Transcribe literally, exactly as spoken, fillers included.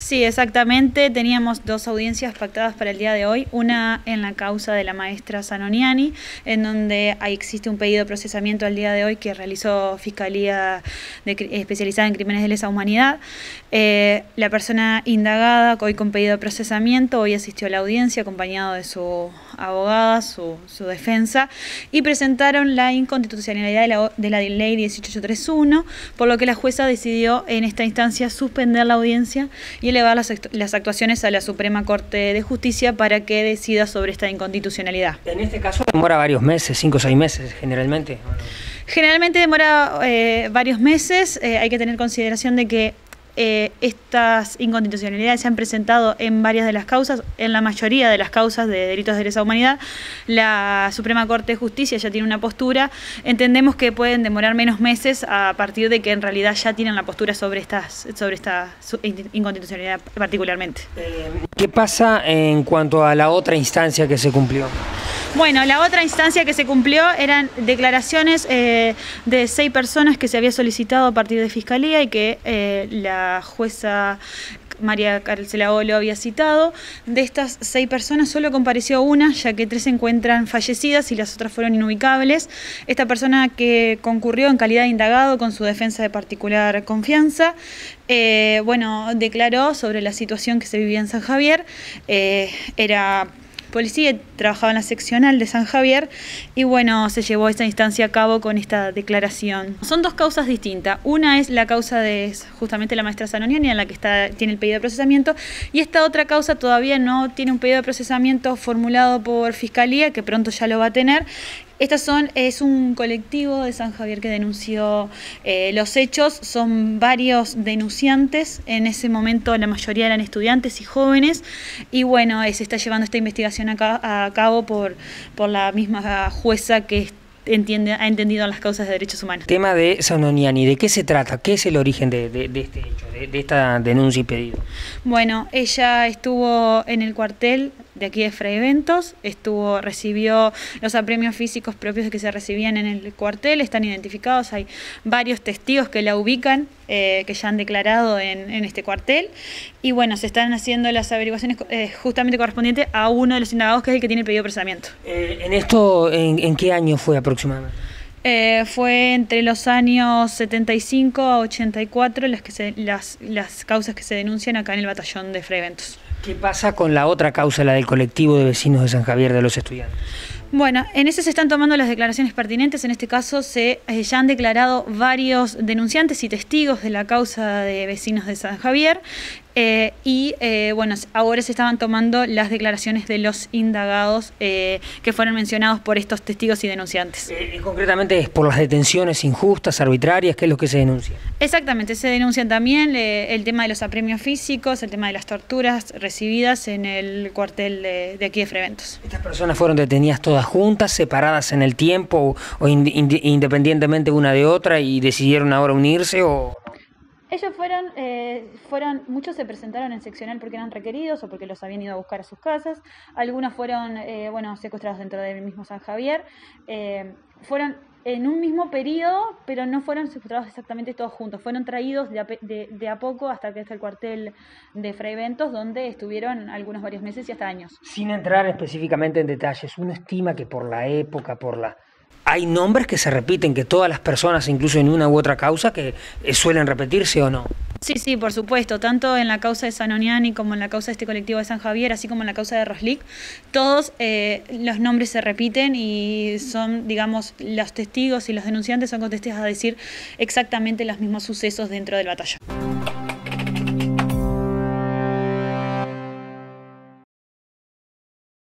Sí, exactamente. Teníamos dos audiencias pactadas para el día de hoy. Una en la causa de la maestra Zanoniani, en donde ahí existe un pedido de procesamiento al día de hoy que realizó Fiscalía de, especializada en crímenes de lesa humanidad. Eh, la persona indagada, hoy con pedido de procesamiento, hoy asistió a la audiencia acompañado de su abogada, su, su defensa, y presentaron la inconstitucionalidad de la, de la ley dieciocho mil ochocientos treinta y uno, por lo que la jueza decidió en esta instancia suspender la audiencia y elevar las, las actuaciones a la Suprema Corte de Justicia para que decida sobre esta inconstitucionalidad. En este caso demora varios meses, cinco o seis meses generalmente. Generalmente demora eh, varios meses. Eh, hay que tener consideración de que Eh, estas inconstitucionalidades se han presentado en varias de las causas, en la mayoría de las causas de delitos de lesa humanidad. La Suprema Corte de Justicia ya tiene una postura. Entendemos que pueden demorar menos meses a partir de que en realidad ya tienen la postura sobre, estas, sobre esta inconstitucionalidad particularmente. Eh, ¿Qué pasa en cuanto a la otra instancia que se cumplió? Bueno, la otra instancia que se cumplió eran declaraciones eh, de seis personas que se había solicitado a partir de Fiscalía y que eh, la jueza María Carcela lo había citado. De estas seis personas solo compareció una, ya que tres se encuentran fallecidas y las otras fueron inubicables. Esta persona que concurrió en calidad de indagado con su defensa de particular confianza, eh, bueno, declaró sobre la situación que se vivía en San Javier. Eh, era policía, trabajaba en la seccional de San Javier y bueno, se llevó esta instancia a cabo con esta declaración. Son dos causas distintas. Una es la causa de justamente la maestra Zanoniani, en la que está, tiene el pedido de procesamiento, y esta otra causa todavía no tiene un pedido de procesamiento formulado por Fiscalía, que pronto ya lo va a tener. Estas son, es un colectivo de San Javier que denunció eh, los hechos. Son varios denunciantes. En ese momento la mayoría eran estudiantes y jóvenes. Y bueno, eh, se está llevando esta investigación a, ca a cabo por, por la misma jueza que entiende, ha entendido las causas de derechos humanos. Tema de Zanoniani, ¿de qué se trata? ¿Qué es el origen de, de, de este hecho, de, de esta denuncia y pedido? Bueno, ella estuvo en el cuartel de aquí de Fray Bentos, estuvo, recibió los apremios físicos propios que se recibían en el cuartel, están identificados, hay varios testigos que la ubican, eh, que ya han declarado en, en este cuartel, y bueno, se están haciendo las averiguaciones eh, justamente correspondientes a uno de los indagados, que es el que tiene el pedido de procesamiento. Eh, ¿En esto, en, en qué año fue aproximadamente? Eh, fue entre los años setenta y cinco a ochenta y cuatro las, que se, las, las causas que se denuncian acá en el batallón de Fray Bentos. ¿Qué pasa con la otra causa, la del colectivo de vecinos de San Javier de los estudiantes? Bueno, en ese se están tomando las declaraciones pertinentes. En este caso se eh, ya han declarado varios denunciantes y testigos de la causa de vecinos de San Javier. Eh, y eh, bueno, ahora se estaban tomando las declaraciones de los indagados eh, que fueron mencionados por estos testigos y denunciantes. Eh, concretamente es por las detenciones injustas, arbitrarias, ¿qué es lo que se denuncia? Exactamente, se denuncian también eh, el tema de los apremios físicos, el tema de las torturas recibidas en el cuartel de, de aquí de Fray Bentos. ¿Estas personas fueron detenidas todas juntas, separadas en el tiempo o, o ind ind independientemente una de otra y decidieron ahora unirse o...? Ellos fueron, eh, fueron, muchos se presentaron en seccional porque eran requeridos o porque los habían ido a buscar a sus casas. Algunos fueron, eh, bueno, secuestrados dentro del mismo San Javier. Eh, fueron en un mismo periodo, pero no fueron secuestrados exactamente todos juntos. Fueron traídos de a, de, de a poco hasta que está el cuartel de Fray Bentos, donde estuvieron algunos varios meses y hasta años. Sin entrar específicamente en detalles, uno estima que por la época, por la... ¿Hay nombres que se repiten, que todas las personas, incluso en una u otra causa, que eh, suelen repetirse o no? Sí, sí, por supuesto, tanto en la causa de Zanoniani como en la causa de este colectivo de San Javier, así como en la causa de Roslik, todos eh, los nombres se repiten y son, digamos, los testigos y los denunciantes son contestes a decir exactamente los mismos sucesos dentro del batallón.